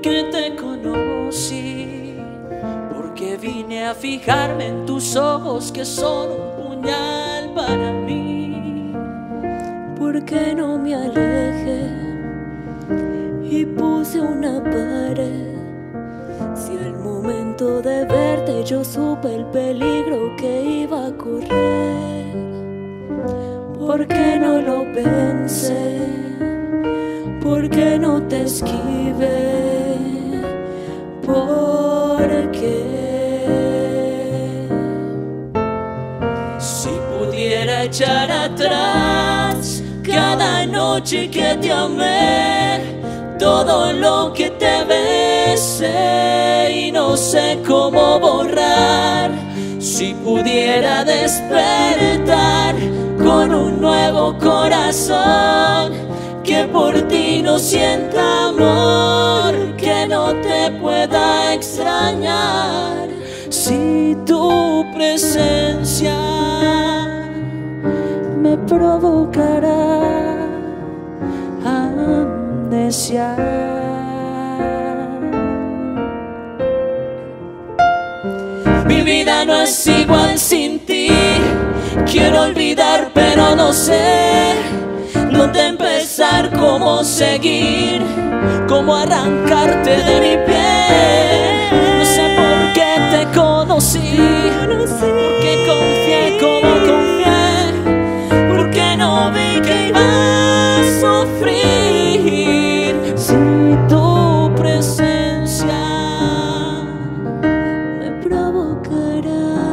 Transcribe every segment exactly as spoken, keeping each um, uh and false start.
porque te conocí, porque vine a fijarme en tus ojos que son un puñal para mí. Porque no me alejé y puse una pared, si al momento de verte yo supe el peligro que iba a correr. Porque no lo pensé, porque no te esquivé, porque si pudiera echar atrás cada noche que te amé, todo lo que te besé y no sé cómo borrar. Si pudiera despertar con un nuevo corazón que por ti no sienta amor, que no te pueda extrañar. Si tu presencia me provocará amnesia. Mi vida no es igual sin ti. Quiero olvidar pero no sé dónde empezar, cómo seguir, cómo arrancarte de mi piel. No sé por qué te conocí, porque confié como confié, porque no vi que iba a sufrir. Si tu presencia me provocará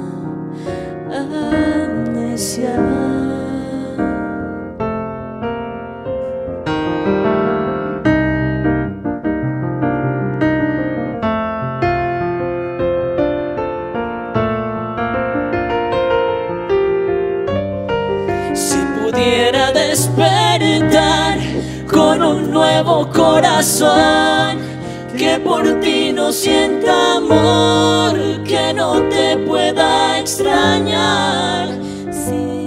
amnesia. Si pudiera despertar con un nuevo corazón que por ti no sienta amor, que no te pueda extrañar. Si